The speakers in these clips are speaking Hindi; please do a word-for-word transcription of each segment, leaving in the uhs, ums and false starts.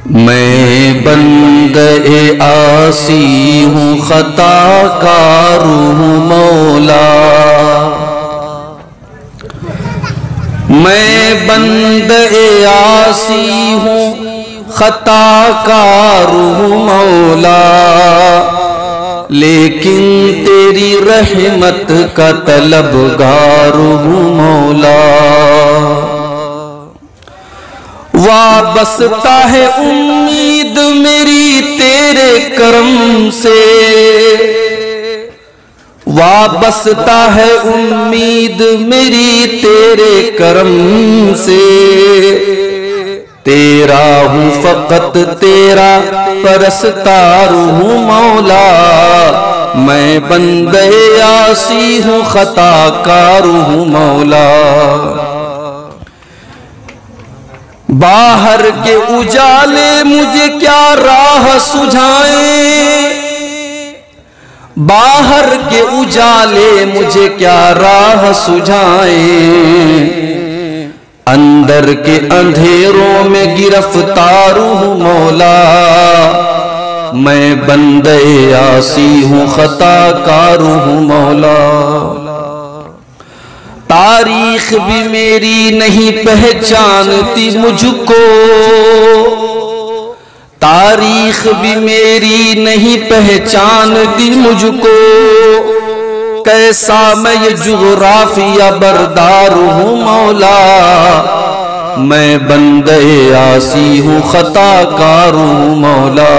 मैं बंदे आसी हूँ, खताकार हूँ मौला। मैं बंदे आसी हूँ, खताकार हूँ मौला, लेकिन तेरी रहमत का तलबगार हूँ मौला। वाबस्ता है उम्मीद मेरी तेरे करम से, वाबस्ता है उम्मीद मेरी तेरे करम से। तेरा हूँ फकत तेरा परस्तार हूँ मौला। मैं बंदे आसी हूँ, खताकार हूँ मौला। बाहर के उजाले मुझे क्या राह सुझाएं, बाहर के उजाले मुझे क्या राह सुझाएं। अंदर के अंधेरों में गिरफ्तार हूँ मौला। मैं बंदे आसी हूँ, खताकार हूँ मौला। तारीख भी मेरी नहीं पहचानती मुझको, तारीख भी मेरी नहीं पहचानती मुझको। कैसा मैं ये जुग़राफ़िया बरदार हूँ मौला। मैं बंदे आसी हूँ, खताकार हूँ मौला।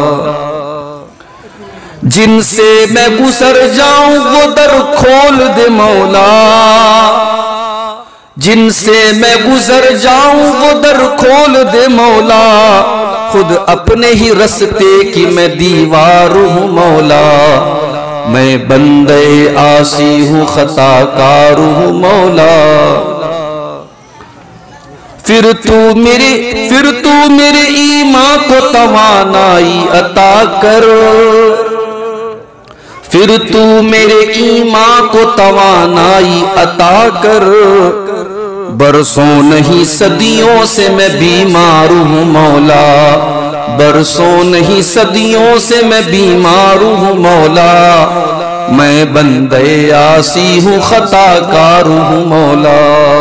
जिनसे मैं गुजर जाऊं वो दर खोल दे मौला, जिनसे मैं गुजर जाऊं वो दर खोल दे मौला। खुद अपने ही रस्ते की मैं दीवार हूँ मौला। मैं बंदे आसी हूँ, खताकार हूँ मौला। फिर तू मेरे फिर तू मेरे ईमान को तवानाई अता कर, फिर तू मेरे ईमान को तवानाई अता कर। बरसों नहीं सदियों से मैं बीमार हूँ मौला, बरसों नहीं सदियों से मैं बीमार हूँ मौला। मैं बंदे आसी हूँ, खताकार हूँ मौला।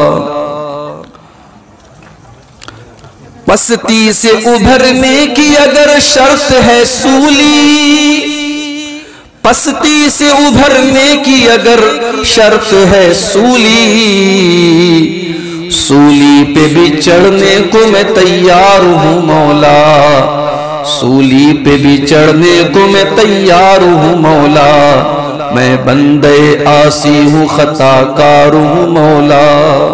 पस्ती से उभरने की अगर शर्त है सूली, पस्ती से उभरने की अगर शर्त है सूली, सूली पे भी चढ़ने को मैं तैयार हूँ मौला। सूली पे भी चढ़ने को मैं तैयार हूँ मौला। मैं बंदे आसी हूँ, खताकार हूँ मौला।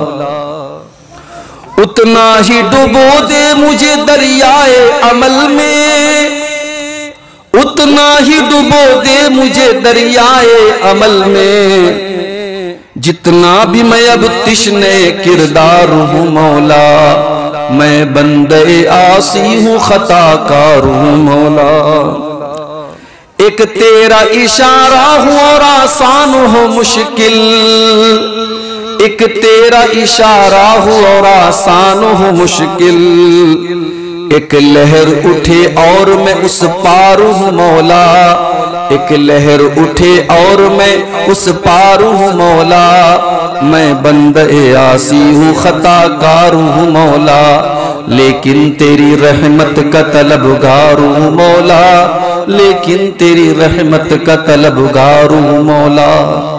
उतना ही डुबो दे मुझे दरियाए अमल में, उतना ही डुबो दे मुझे दरियाए अमल में। जितना भी मैं अब तिश्ने किरदार हूँ मौला। मैं बंदे आसी हूँ, खताकार हूँ मौला। एक तेरा इशारा हो और आसान हो मुश्किल, एक तेरा इशारा हो और आसान हो मुश्किल। एक लहर उठे और मैं उस पार हूँ मौला, एक लहर उठे और मैं उस पार हूँ मौला। मैं बंदे आसी हूँ, खताकार हूँ मौला, लेकिन तेरी रहमत का तलबगार हूँ मौला, लेकिन तेरी रहमत का तलबगार हूँ मौला।